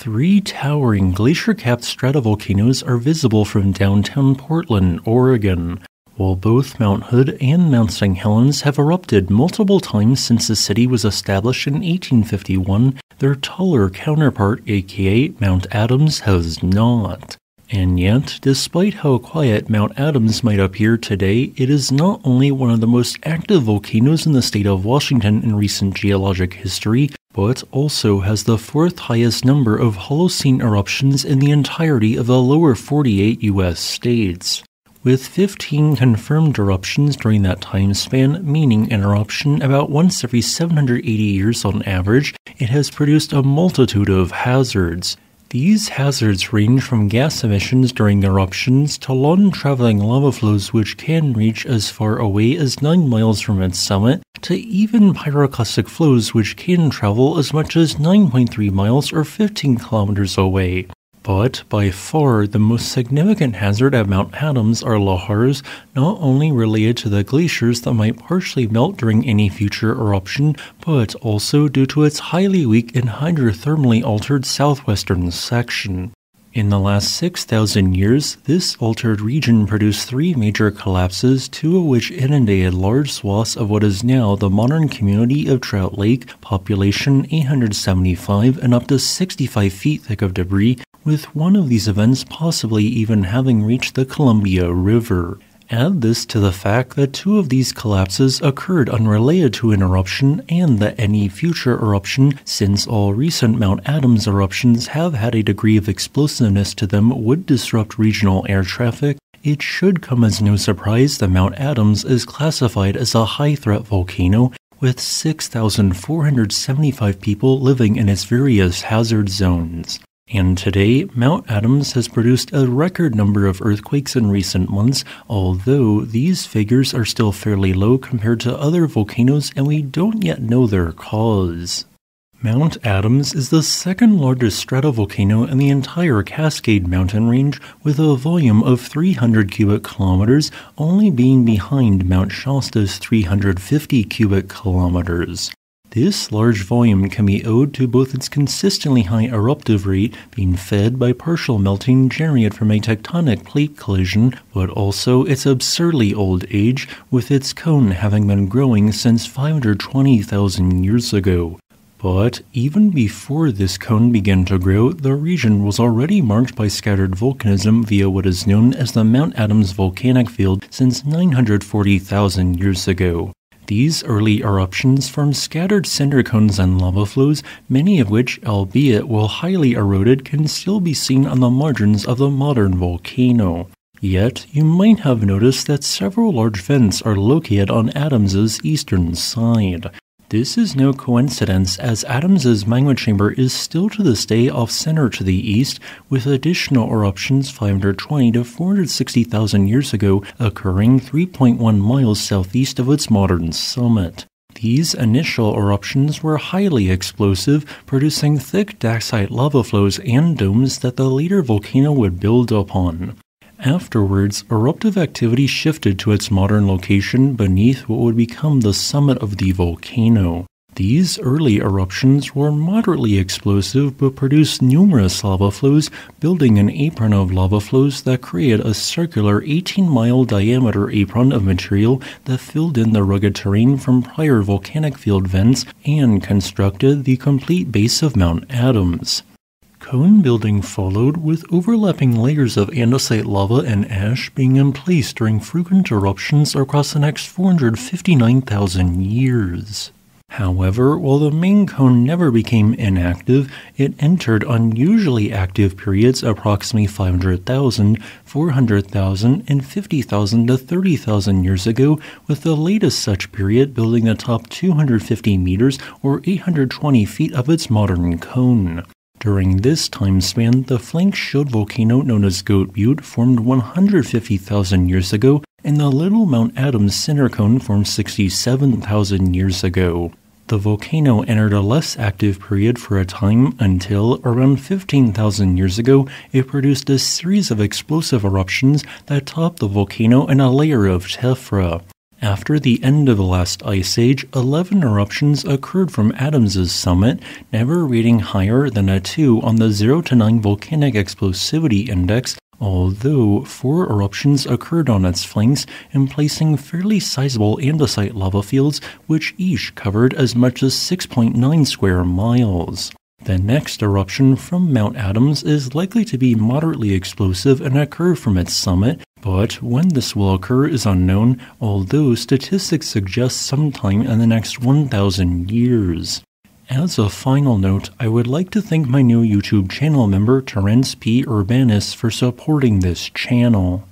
Three towering glacier-capped stratovolcanoes are visible from downtown Portland, Oregon. While both Mount Hood and Mount St. Helens have erupted multiple times since the city was established in 1851, their taller counterpart, aka Mount Adams, has not. And yet, despite how quiet Mount Adams might appear today, it is not only one of the most active volcanoes in the state of Washington in recent geologic history, but also has the fourth highest number of Holocene eruptions in the entirety of the lower 48 U.S. states. With 15 confirmed eruptions during that time span, meaning an eruption about once every 780 years on average, it has produced a multitude of hazards. These hazards range from gas emissions during eruptions to long-traveling lava flows which can reach as far away as 9 miles from its summit, to even pyroclastic flows which can travel as much as 9.3 miles or 15 kilometers away. But by far the most significant hazard at Mount Adams are lahars, not only related to the glaciers that might partially melt during any future eruption, but also due to its highly weak and hydrothermally altered southwestern section. In the last 6,000 years, this altered region produced three major collapses, two of which inundated large swaths of what is now the modern community of Trout Lake, population 875 and up to 65 feet thick of debris, with one of these events possibly even having reached the Columbia River. Add this to the fact that two of these collapses occurred unrelated to an eruption and that any future eruption, since all recent Mount Adams eruptions have had a degree of explosiveness to them, would disrupt regional air traffic. It should come as no surprise that Mount Adams is classified as a high-threat volcano, with 6,475 people living in its various hazard zones. And today, Mount Adams has produced a record number of earthquakes in recent months, although these figures are still fairly low compared to other volcanoes and we don't yet know their cause. Mount Adams is the second largest stratovolcano in the entire Cascade Mountain range, with a volume of 300 cubic kilometers, only being behind Mount Shasta's 350 cubic kilometers. This large volume can be owed to both its consistently high eruptive rate, being fed by partial melting generated from a tectonic plate collision, but also its absurdly old age, with its cone having been growing since 520,000 years ago. But even before this cone began to grow, the region was already marked by scattered volcanism via what is known as the Mount Adams volcanic field since 940,000 years ago. These early eruptions formed scattered cinder cones and lava flows, many of which, albeit while highly eroded, can still be seen on the margins of the modern volcano. Yet, you might have noticed that several large vents are located on Adams's eastern side. This is no coincidence, as Adams's magma chamber is still to this day off-center to the east, with additional eruptions 520 to 460,000 years ago occurring 3.1 miles southeast of its modern summit. These initial eruptions were highly explosive, producing thick dacite lava flows and domes that the later volcano would build upon. Afterwards, eruptive activity shifted to its modern location beneath what would become the summit of the volcano. These early eruptions were moderately explosive but produced numerous lava flows, building an apron of lava flows that created a circular 18-mile diameter apron of material that filled in the rugged terrain from prior volcanic field vents and constructed the complete base of Mount Adams. Cone building followed, with overlapping layers of andesite lava and ash being in place during frequent eruptions across the next 459,000 years. However, while the main cone never became inactive, it entered unusually active periods approximately 500,000, 400,000, and 50,000 to 30,000 years ago, with the latest such period building the top 250 meters or 820 feet of its modern cone. During this time span, the flank-shield volcano known as Goat Butte formed 150,000 years ago, and the Little Mount Adams cinder cone formed 67,000 years ago. The volcano entered a less active period for a time until, around 15,000 years ago, it produced a series of explosive eruptions that topped the volcano in a layer of tephra. After the end of the last ice age, 11 eruptions occurred from Adams's summit, never rating higher than a 2 on the 0 to 9 Volcanic Explosivity Index, although 4 eruptions occurred on its flanks, emplacing fairly sizable andesite lava fields, which each covered as much as 6.9 square miles. The next eruption from Mount Adams is likely to be moderately explosive and occur from its summit, but when this will occur is unknown, although statistics suggest sometime in the next 1,000 years. As a final note, I would like to thank my new YouTube channel member Terence P. Urbanus for supporting this channel.